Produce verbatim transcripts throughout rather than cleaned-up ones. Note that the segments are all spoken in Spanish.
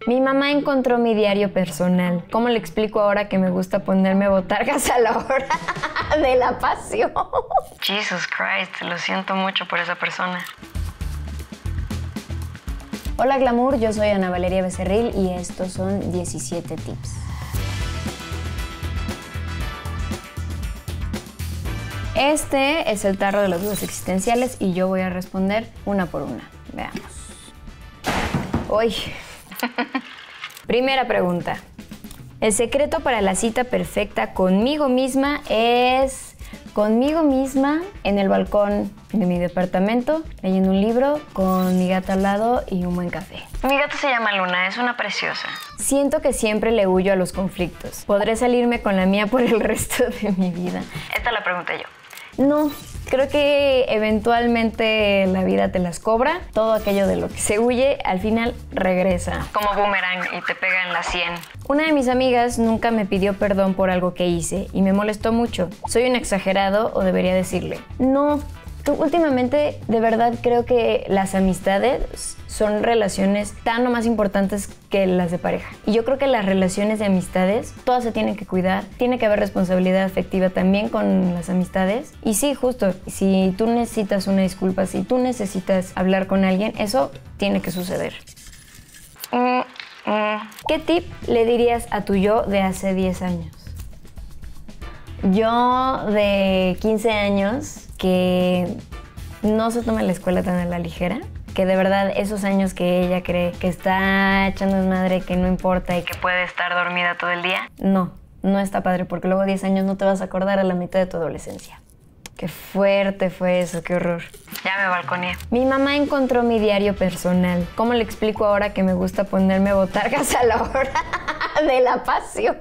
Mi mamá encontró mi diario personal. ¿Cómo le explico ahora que me gusta ponerme botargas a la hora de la pasión? Jesus Christ, lo siento mucho por esa persona. Hola Glamour, yo soy Ana Valeria Becerril y estos son diecisiete tips. Este es el tarro de las dudas existenciales y yo voy a responder una por una. Veamos. Uy. Primera pregunta. El secreto para la cita perfecta conmigo misma es... Conmigo misma en el balcón de mi departamento, leyendo un libro, con mi gata al lado y un buen café. Mi gata se llama Luna, es una preciosa. Siento que siempre le huyo a los conflictos. ¿Podré salirme con la mía por el resto de mi vida? Esta la pregunté yo. No, creo que eventualmente la vida te las cobra. Todo aquello de lo que se huye, al final regresa. Como boomerang y te pega en la sien. Una de mis amigas nunca me pidió perdón por algo que hice y me molestó mucho. ¿Soy un exagerado o debería decirle? No, últimamente de verdad creo que las amistades son relaciones tan o más importantes que las de pareja. Y yo creo que las relaciones de amistades, todas se tienen que cuidar. Tiene que haber responsabilidad afectiva también con las amistades. Y sí, justo, si tú necesitas una disculpa, si tú necesitas hablar con alguien, eso tiene que suceder. Mm, mm. ¿Qué tip le dirías a tu yo de hace diez años? Yo de quince años, que no se toma la escuela tan a la ligera, que de verdad esos años que ella cree que está echando desmadre, que no importa y que Que puede estar dormida todo el día. no, no está padre, porque luego diez años no te vas a acordar a la mitad de tu adolescencia. Qué fuerte fue eso, qué horror. Ya me balconeé. Mi mamá encontró mi diario personal. ¿Cómo le explico ahora que me gusta ponerme botargas a la hora de la pasión?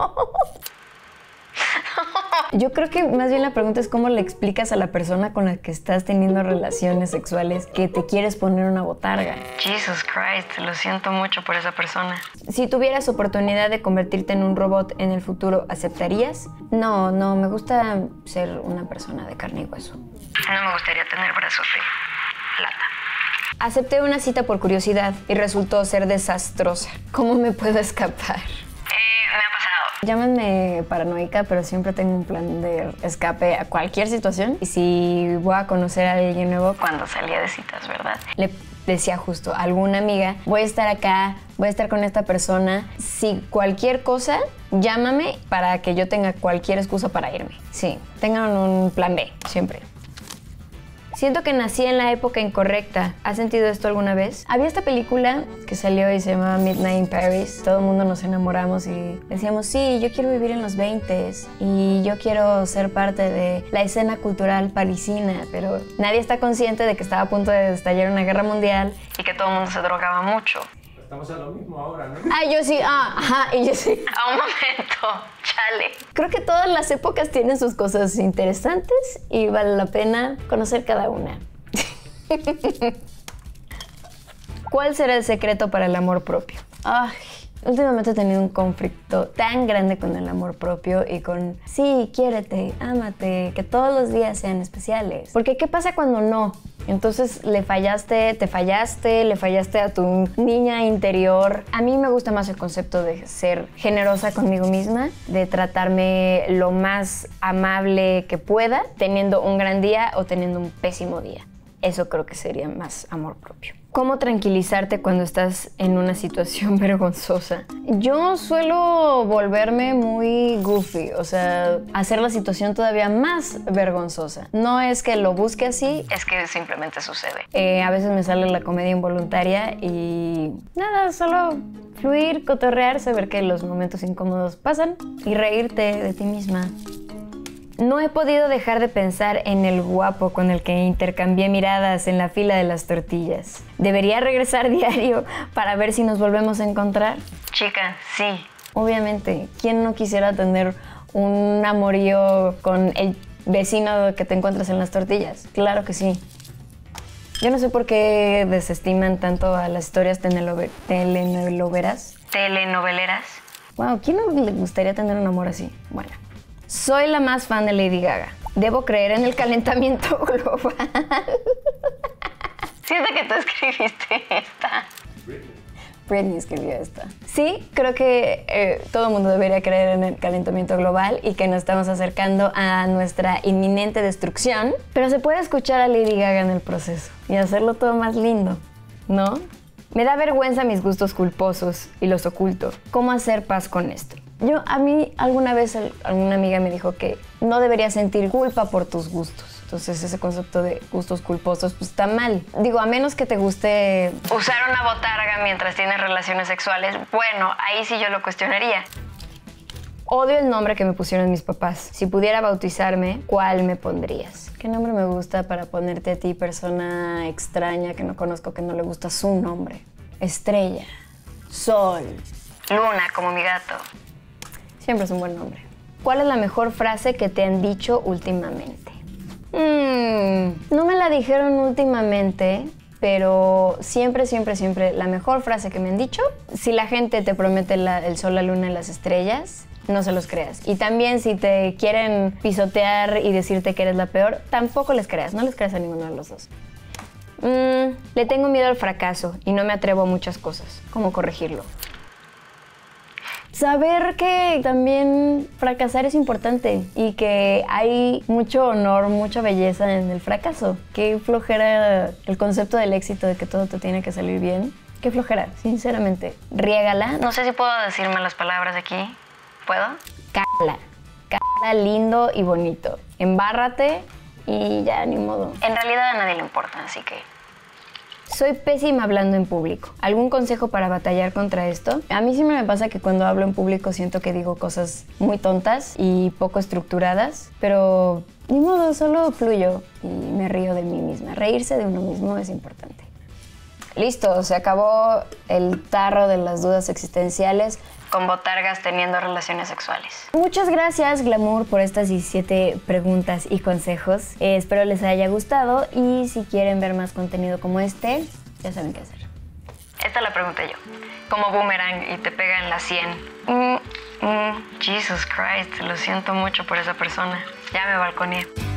Yo creo que más bien la pregunta es cómo le explicas a la persona con la que estás teniendo relaciones sexuales que te quieres poner una botarga. Jesus Christ, lo siento mucho por esa persona. Si tuvieras oportunidad de convertirte en un robot en el futuro, ¿aceptarías? No, no, me gusta ser una persona de carne y hueso. No me gustaría tener brazos de plata. Acepté una cita por curiosidad y resultó ser desastrosa. ¿Cómo me puedo escapar? Eh, me ha pasado. Llámenme paranoica, pero siempre tengo un plan de escape a cualquier situación. Y si voy a conocer a alguien nuevo, Cuando salía de citas, ¿verdad? le decía justo a alguna amiga, voy a estar acá, voy a estar con esta persona. Si cualquier cosa, llámame para que yo tenga cualquier excusa para irme. Sí, tengan un plan B, siempre. Siento que nací en la época incorrecta. ¿Has sentido esto alguna vez? Había esta película que salió y se llamaba Midnight in Paris. Todo el mundo nos enamoramos y decíamos, sí, yo quiero vivir en los veintes y yo quiero ser parte de la escena cultural parisina, pero nadie está consciente de que estaba a punto de estallar una guerra mundial. Y que todo el mundo se drogaba mucho. Estamos a lo mismo ahora, ¿no? Ah, yo sí, ah, ajá, y yo sí. A un momento, chale. Creo que todas las épocas tienen sus cosas interesantes y vale la pena conocer cada una. ¿Cuál será el secreto para el amor propio? Ay, últimamente he tenido un conflicto tan grande con el amor propio y con, sí, quiérete, ámate, que todos los días sean especiales. Porque ¿qué pasa cuando no? Entonces le fallaste, te fallaste, le fallaste a tu niña interior. A mí me gusta más el concepto de ser generosa conmigo misma, de tratarme lo más amable que pueda, teniendo un gran día o teniendo un pésimo día. Eso creo que sería más amor propio. ¿Cómo tranquilizarte cuando estás en una situación vergonzosa? Yo suelo volverme muy goofy, o sea, hacer la situación todavía más vergonzosa. No es que lo busque así, Es que simplemente sucede. eh, a veces me sale la comedia involuntaria y nada, solo fluir, cotorrear, saber que los momentos incómodos pasan y reírte de ti misma. No he podido dejar de pensar en el guapo con el que intercambié miradas en la fila de las tortillas. ¿Debería regresar diario para ver si nos volvemos a encontrar? Chica, sí. Obviamente, ¿quién no quisiera tener un amorío con el vecino que te encuentras en las tortillas? Claro que sí. Yo no sé por qué desestiman tanto a las historias telenove- telenovelas. Telenoveleras. Wow, ¿quién no le gustaría tener un amor así? Bueno. Soy la más fan de Lady Gaga. Debo creer en el calentamiento global. Siento que tú escribiste esta. Britney escribió esta. Sí, creo que eh, todo el mundo debería creer en el calentamiento global y que nos estamos acercando a nuestra inminente destrucción, pero se puede escuchar a Lady Gaga en el proceso y hacerlo todo más lindo, ¿no? Me da vergüenza mis gustos culposos y los oculto. ¿Cómo hacer paz con esto? Yo, a mí, alguna vez alguna amiga me dijo que no deberías sentir culpa por tus gustos. Entonces ese concepto de gustos culposos pues está mal. Digo, a menos que te guste Usar una botarga mientras tienes relaciones sexuales, bueno, ahí sí yo lo cuestionaría. Odio el nombre que me pusieron mis papás. Si pudiera bautizarme, ¿cuál me pondrías? ¿Qué nombre me gusta para ponerte a ti, persona extraña que no conozco, que no le gusta su nombre? Estrella, Sol, Luna, como mi gato. siempre es un buen nombre. ¿Cuál es la mejor frase que te han dicho últimamente? Mm, no me la dijeron últimamente, pero siempre, siempre, siempre la mejor frase que me han dicho, si la gente te promete la, el sol, la luna y las estrellas, no se los creas. Y también si te quieren pisotear y decirte que eres la peor, tampoco les creas, no les creas a ninguno de los dos. Mm, le tengo miedo al fracaso y no me atrevo a muchas cosas. ¿Cómo corregirlo? Saber que también fracasar es importante y que hay mucho honor, mucha belleza en el fracaso. Qué flojera el concepto del éxito, de que todo te tiene que salir bien. Qué flojera, sinceramente. Riégala. No sé si puedo decir malas palabras aquí. ¿Puedo? Cala. Cala lindo y bonito. Embárrate y ya, ni modo. En realidad a nadie le importa, así que... Soy pésima hablando en público. ¿Algún consejo para batallar contra esto? A mí siempre me pasa que cuando hablo en público siento que digo cosas muy tontas y poco estructuradas, pero ni modo, solo fluyo y me río de mí misma. Reírse de uno mismo es importante. Listo, se acabó el tarro de las dudas existenciales. Con botargas teniendo relaciones sexuales. Muchas gracias, Glamour, por estas diecisiete preguntas y consejos. Eh, espero les haya gustado y si quieren ver más contenido como este, ya saben qué hacer. Esta la pregunté yo. Como boomerang y te pega en la sien. Mm, mm, Jesus Christ, lo siento mucho por esa persona. Ya me balconeé.